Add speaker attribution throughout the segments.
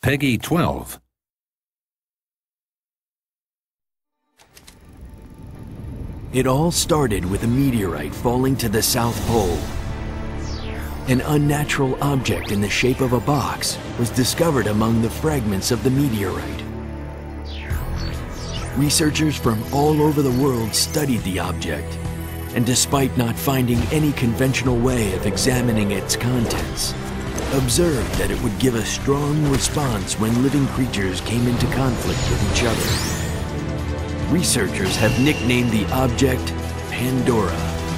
Speaker 1: Peggy 12.
Speaker 2: It all started with a meteorite falling to the South Pole. An unnatural object in the shape of a box was discovered among the fragments of the meteorite. Researchers from all over the world studied the object, and despite not finding any conventional way of examining its contents, observed that it would give a strong response when living creatures came into conflict with each other. Researchers have nicknamed the object Pandora.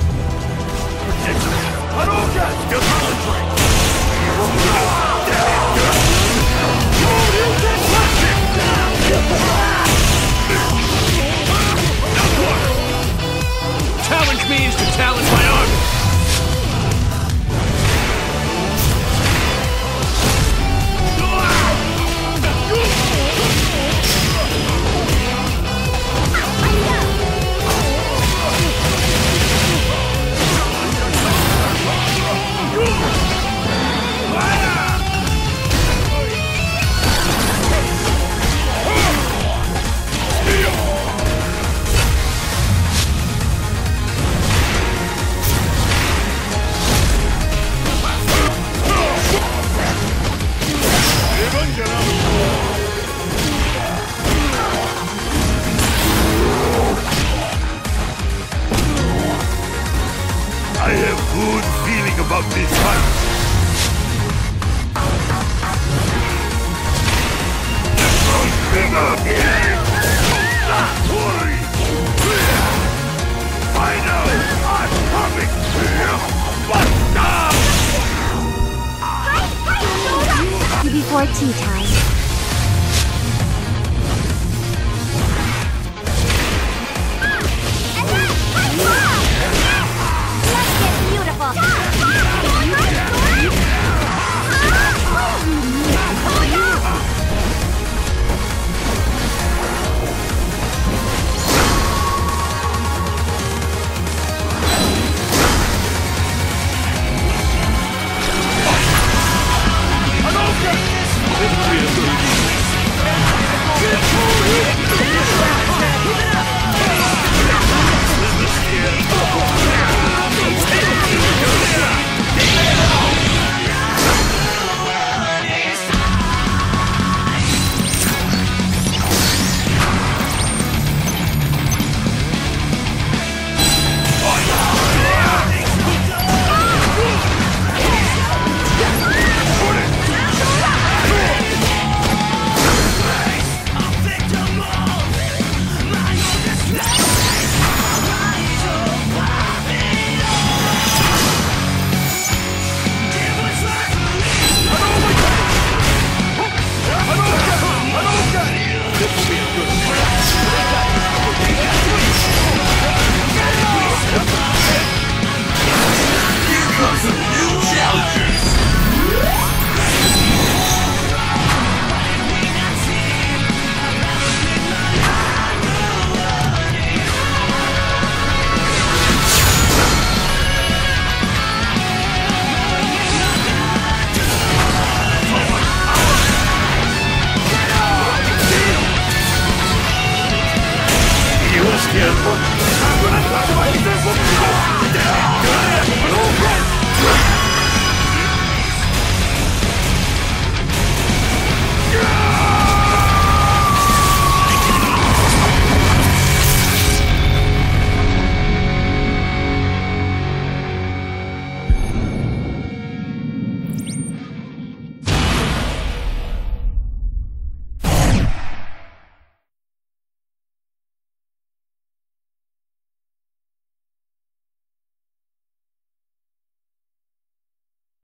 Speaker 3: Challenge me is to challenge my army!
Speaker 4: I have good feeling about this fight. Finally, I'm coming to you.
Speaker 5: Before tea time.
Speaker 4: I'm gonna talk about this!